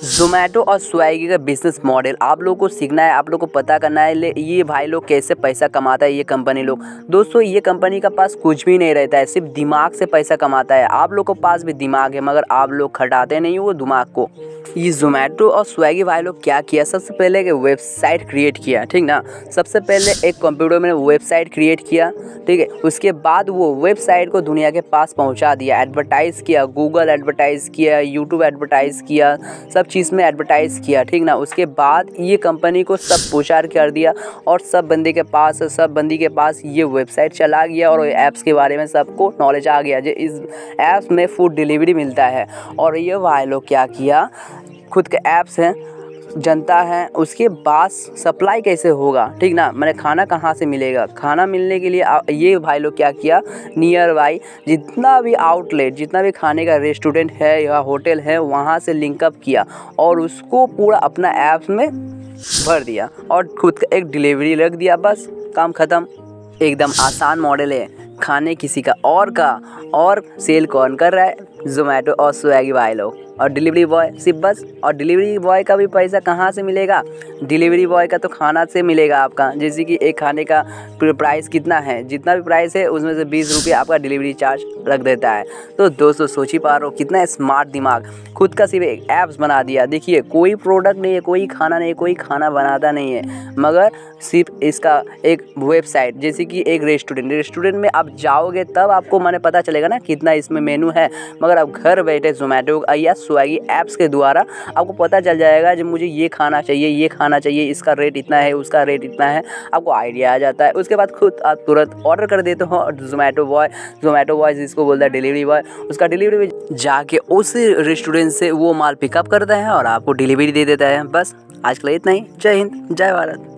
ज़ोमैटो और स्विगी का business model आप लोगों को सीखना है, आप लोगों को पता करना है ये भाई लोग कैसे पैसा कमाता है ये कंपनी लोग। दोस्तों ये कंपनी का पास कुछ भी नहीं रहता है, सिर्फ दिमाग से पैसा कमाता है। आप लोग के पास भी दिमाग है मगर आप लोग खटाते नहीं हो वो दिमाग को। ये ज़ोमैटो और स्विगी भाई लोग क्या किया, सबसे पहले एक वेबसाइट क्रिएट किया, ठीक ना। सबसे पहले एक कंप्यूटर में वेबसाइट क्रिएट किया, ठीक है। उसके बाद वो वेबसाइट को दुनिया के पास पहुंचा दिया, एडवर्टाइज़ किया, गूगल एडवर्टाइज़ किया, यूट्यूब एडवर्टाइज़ किया, सब चीज़ में एडवर्टाइज़ किया, ठीक ना। उसके बाद ये कंपनी को सब प्रचार कर दिया और सब बंदी के पास ये वेबसाइट चला गया और ऐप्स के बारे में सबको नॉलेज आ गया जो इस ऐप्स में फूड डिलीवरी मिलता है। और ये भाई लोग क्या किया, खुद के ऐप्स हैं, जनता है, उसके बाद सप्लाई कैसे होगा, ठीक ना। मैंने खाना कहाँ से मिलेगा, खाना मिलने के लिए ये भाई लोग क्या किया, नियर बाई जितना भी आउटलेट, जितना भी खाने का रेस्टोरेंट है या होटल है वहाँ से लिंकअप किया और उसको पूरा अपना ऐप्स में भर दिया और खुद का एक डिलीवरी रख दिया, बस काम ख़त्म। एकदम आसान मॉडल है, खाने किसी का और सेल कौन कर रहा है, ज़ोमैटो और स्विगी भाई लोग और डिलीवरी बॉय सिर्फ बस। और डिलीवरी बॉय का भी पैसा कहाँ से मिलेगा, डिलीवरी बॉय का तो खाना से मिलेगा आपका। जैसे कि एक खाने का प्राइस कितना है, जितना भी प्राइस है उसमें से 20 रुपये आपका डिलीवरी चार्ज रख देता है। तो दोस्तों सोच ही पा रहे हो कितना स्मार्ट दिमाग, खुद का सिर्फ एक ऐप्स बना दिया। देखिए कोई प्रोडक्ट नहीं है, कोई खाना नहीं है, कोई खाना बनाता नहीं है, मगर सिर्फ इसका एक वेबसाइट, जैसे कि एक रेस्टोरेंट में आप जाओगे तब आपको मैंने पता चलेगा ना कितना इसमें मेनू है। मगर आप घर बैठे ज़ोमैटो या स्विगी ऐप्स के द्वारा आपको पता चल जाएगा जब मुझे ये खाना चाहिए, इसका रेट इतना है, उसका रेट इतना है, आपको आइडिया आ जाता है। उसके बाद खुद आप तुरंत ऑर्डर कर देते हो और ज़ोमैटो बॉय जिसको बोलता है डिलीवरी बॉय, उसका डिलीवरी जाके उस रेस्टोरेंट से वो माल पिकअप करता है और आपको डिलीवरी दे देता है। बस आज के लिए इतना ही। जय हिंद, जय भारत।